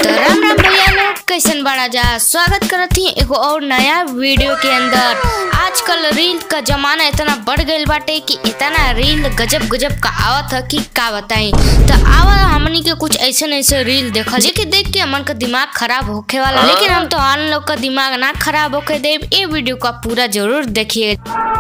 तो राम राम भैया लोग, कैसन बड़ा जा स्वागत करत ही एगो और नया वीडियो के अंदर। आजकल रील का जमाना इतना बढ़ गईल बाटे कि इतना रील गजब गजब का आवत है कि का बताई। तो आवा हमनी के कुछ ऐसे रील देखल जेके देख के हमन का दिमाग खराब होखे वाला, लेकिन हम तो आन लोग का दिमाग ना खराब होके देब। ये वीडियो का पूरा जरूर देखिए।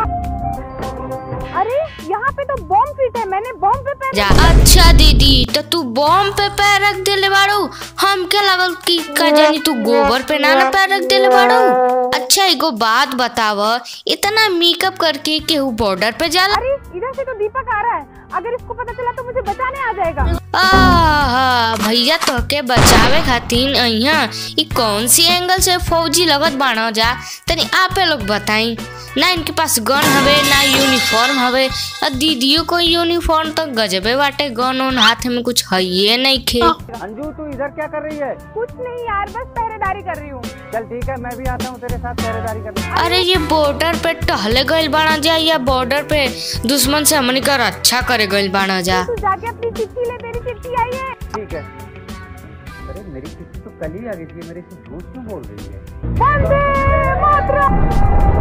अरे यहाँ पे तो बॉम्ब फिट है, मैंने बॉम्ब पे पैर जा। अच्छा दीदी, तो तू बॉम्ब पे पैर रख देले बाड़ू, हम क्या लगल कि का जानी तू गोबर पे ना पैर रख देले बाड़ू। अच्छा एगो बात बताव, इतना मेकअप करके केहू बॉर्डर पे जाला? अरे इधर से तो दीपक आ रहा है, अगर इसको पता चला तो मुझे बचाने आ जाएगा। भैया तो के बचावे खातिर अइहा ई कौन सी एंगल से फौजी लगत बाणो जा, तनी आपे लोग बताई। ना इनके पास गन हवे ना यूनिफॉर्म हवे, और दीदियों को यूनिफॉर्म तो गजबे बाटे, गन उन हाथ में कुछ है ये नहीं खे। अंजू तू इधर क्या कर रही है? कुछ नहीं यार, बस पहरेदारी कर रही हूँ। चल ठीक है, मैं भी आता हूँ तेरे साथ पहरेदारी करने। अरे ये बॉर्डर पे टहले गइल बाणा जा या बॉर्डर पे दुश्मन से हमनी का रक्षा करे गइल बाणा जा? तू जाके अपनी चिट्ठी ले, तेरी चिट्ठी आई है। ठीक है। अरे मेरी चिट्ठी तो कल ही आ गई थी, मेरे से झूठ क्यों बोल रही है? वंदे मातरम।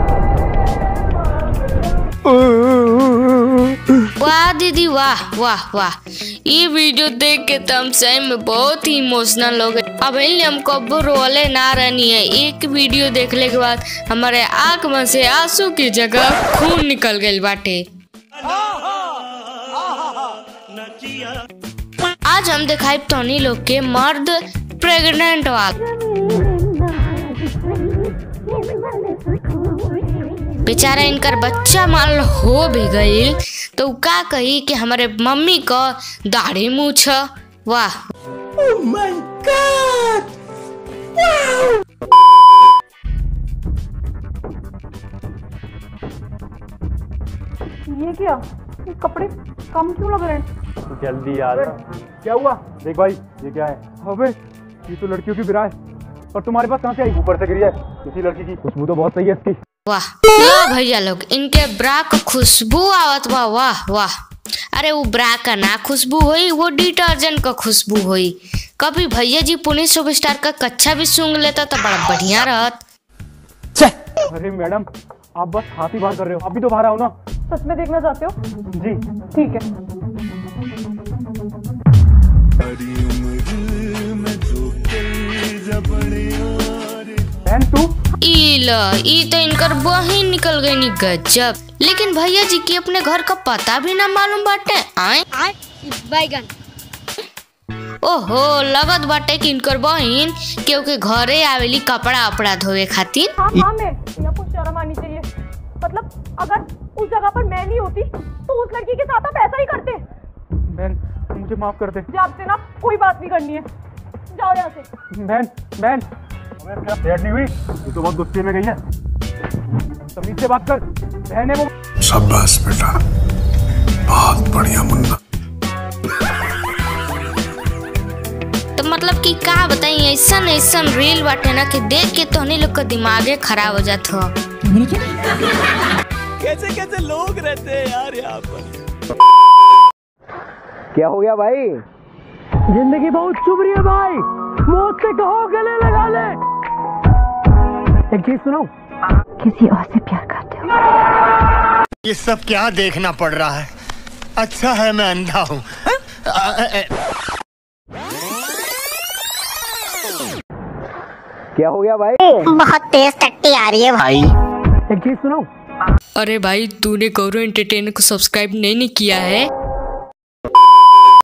वाह दीदी वाह वाह वाह, ये वीडियो देख के तो हम सही में बहुत ही इमोशनल हो गए। अब हम कब्बो रोले ना रहनी है। एक वीडियो देखने के बाद हमारे आंख में से आंसू की जगह खून निकल गई बाटे। आज हम दिखाई टोनी लोग के मर्द प्रेग्नेंट वाला। बेचारा इनकर बच्चा मान लो हो भी गई तो का कही कि हमारे मम्मी को दाढ़ी मूछ। वाह Oh my God! ये क्या, ये कपड़े कम क्यों लग रहे हैं? जल्दी आ जा। क्या हुआ? देख भाई ये क्या है? अबे ये तो लड़कियों की विराय, और तुम्हारे पास कहाँ से आई? ऊपर से गिरी है किसी लड़की की। खुशबू तो बहुत सही है इसकी। वाह लो भैया लोग, इनके ब्रा का खुशबू आवत बा। वाह वाह, अरे वो ब्रा का ना खुशबू हुई, वो डिटर्जेंट का खुशबू हुई। कभी भैया जी पुलिस सुपरस्टार का कच्चा भी सूंघ लेता तो बड़ा बढ़िया रहत। अरे मैडम आप बस हाथ ही बाहर कर रहे हो, आप भी तो बाहर आओ ना। सच में देखना चाहते हो? जी ठीक है। बहन तू ई तो इनकर बहिन निकल गई नी, गजब। लेकिन भैया जी की अपने घर का पता भी ना मालूम बाटे। आए बैगन ओहो, लगत बाटे कि इनकर बहिन क्योंकि घरे आवेली कपड़ा अपड़ा धोवे खातिर। हाँ मैं आपको शर्म आनी चाहिए। मतलब अगर उस जगह पर मैं नहीं होती तो उस लड़की के साथ आप ऐसा ही करते। बहन मुझे माफ कर दे। मुझे आपसे ना कोई बात नहीं करनी है, जाओ यहाँ से। बहन बहन लेट नहीं हुई, ये तो बहुत गुस्से में गई है। तमीज से बात कर, बहन है वो। शाबाश बेटा, बहुत बढ़िया मुन्ना। तो मतलब कि का बताई, ऐसा रील बाटे ना कि देख के तो नहीं लोग का दिमागे खराब हो जाता हो। कैसे कैसे लोग रहते हैं यार यहाँ पर। क्या हो गया भाई? जिंदगी बहुत चुभ रही है भाई, मौत से कहो गले लगा ले। एक चीज सुनो, किसी और से प्यार करते हो? ये सब क्या देखना पड़ रहा है? अच्छा है मैं अंधा हूँ। क्या हो गया भाई? बहुत तेज टट्टी आ रही है भाई। एक चीज सुनो। अरे भाई तूने गौरव एंटरटेनर को सब्सक्राइब नहीं किया है?